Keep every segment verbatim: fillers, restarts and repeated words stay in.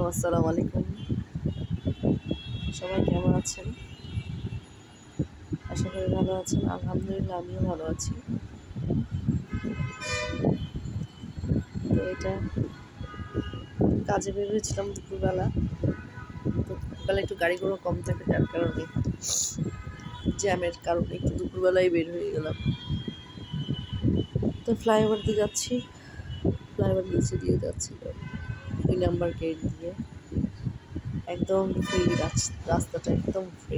আসসালামু আলাইকুম। সবাই কেমন আছেন? আশা করি ভালো আছেন। আলহামদুলিল্লাহ আমিও ভালো আছি। তো এটা কাজে বের হয়েছিলাম দুপুরবেলা। তো দুপুরবেলা একটু গাড়ি ঘোড়া কম থাকে, যার কারণে জ্যামের কারণে একটু দুপুরবেলায় বের হয়ে গেলাম। তো ফ্লাইওভার দিয়ে যাচ্ছি, ফ্লাইওভার নিচে দিয়ে যাচ্ছি দুই নাম্বার গেট দিয়ে। একদম ফ্রি রাস্তাটা, একদম ফ্রি,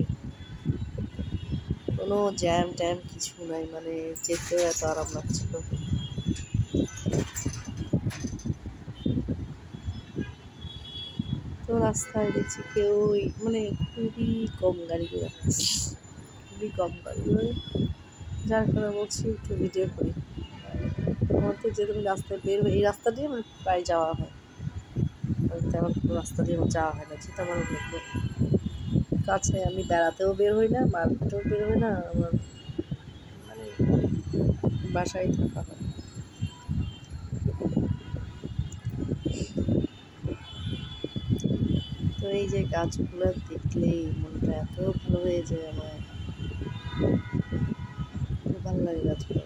কোনো জ্যাম ট্যাম কিছু নাই, মানে যেতেও এত আরাম লাগছিল। তো রাস্তায় দেখছি কেউ মানে খুবই কম গাড়ি ঘোড়া, খুবই কম গাড়ি ঘোড়া, যার কারণে বলছি একটু ভিডিও করি। আমার তো যেরকম রাস্তায় বের হই, এই রাস্তা দিয়ে আমার প্রায় যাওয়া হয়, তেমন কোনো রাস্তা দিয়ে আমার যাওয়া হয় না, যেহেতু আমার অনেক কাছে। আমি বেড়াতেও বের হই না, মার্কেটেও বের হই না, আমার মানে বাসায় থাকা হয়। তো এই যে গাছগুলো দেখলেই মনটা এত ভালো হয়ে যায় আমার, খুব ভালো লাগে গাছগুলো।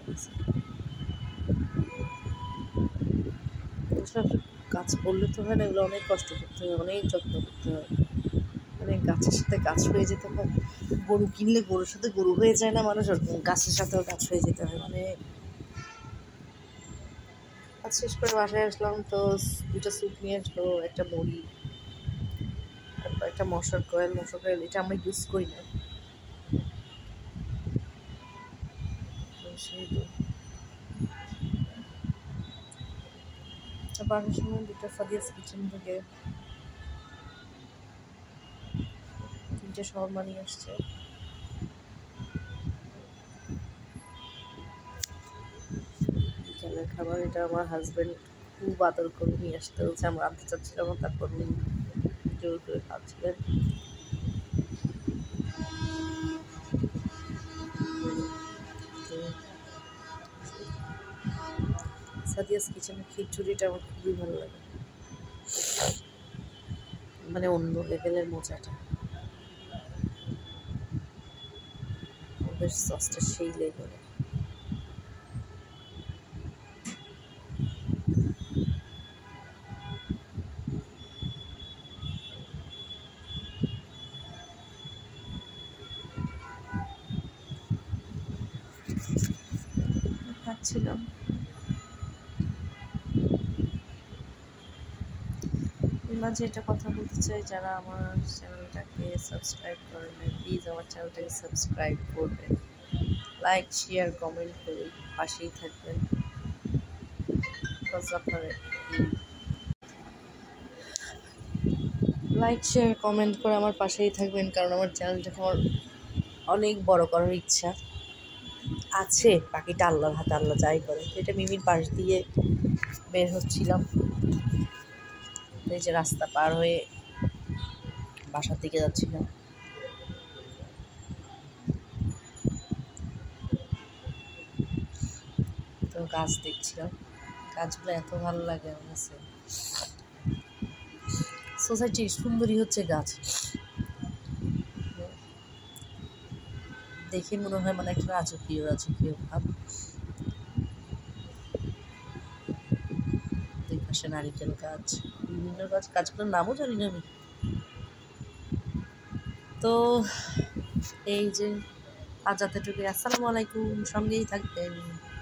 গাছ বললে তো হয় না, এগুলো অনেক কষ্ট করতে হয়, অনেক যত্ন করতে হয়, মানে গাছের সাথে গাছ হয়ে যেতে হয়। গরু কিনলে গরুর সাথে গরু হয়ে যায় না মানুষ, গাছের সাথেও গাছ হয়ে যেতে হয়। মানে কাজ শেষ করে বাসায় আসলাম, তো দুটা স্যুপ নিয়ে আসলো, একটা মুড়ি, তারপর একটা মশার কয়েল। মশার কয়েল এটা আমরা ইউজ করি না, সেহেতু বাসার সময় দুটো সাদিয়াস কিচেন থেকে তিনটে শর্মা নিয়ে আসছে। বিকেলের খাবার এটা আমার হাজব্যান্ড খুব আদর করে নিয়ে আসতে হচ্ছে, আমরা আনতে চাচ্ছিলাম, তারপর জোর করে খাচ্ছিলেন। সাদিয়াস কিচেনের খিচুড়িটা আমার খুবই ভালো লাগে, মানে অন্য লেভেলের মজাটা, ওদের সসটা সেই লেভেলের। খাচ্ছিলাম। মাঝে একটা কথা বলতে চাই, যারা আমার চ্যানেলটাকে সাবস্ক্রাইব করেন না, প্লিজ আমার চ্যানেলটাকে সাবস্ক্রাইব করবেন, লাইক শেয়ার কমেন্ট করে পাশেই থাকবেন। আপনার লাইক শেয়ার কমেন্ট করে আমার পাশেই থাকবেন, কারণ আমার চ্যানেলটাকে আমার অনেক বড় করার ইচ্ছা আছে। বাকিটা আল্লাহর হাতে, আল্লাহ যাই করে। এটা মিমির পাশ দিয়ে বের হচ্ছিলাম, এই যে রাস্তা পার হয়ে বাসার দিকে যাচ্ছিলাম। তো গাছ দেখছিলাম, গাছগুলো এত ভালো লাগে আমার কাছে। সোসাইটির সুন্দরী হচ্ছে গাছ, দেখে মনে হয় মানে একটা রাজকীয় রাজকীয় ভাব। দুই পাশে নারিকেল গাছ, বিভিন্ন গাছ, গাছগুলোর নামও জানি না আমি। তো এই যে আজ এতটুকু, আসসালামু আলাইকুম, সঙ্গেই থাকবেন।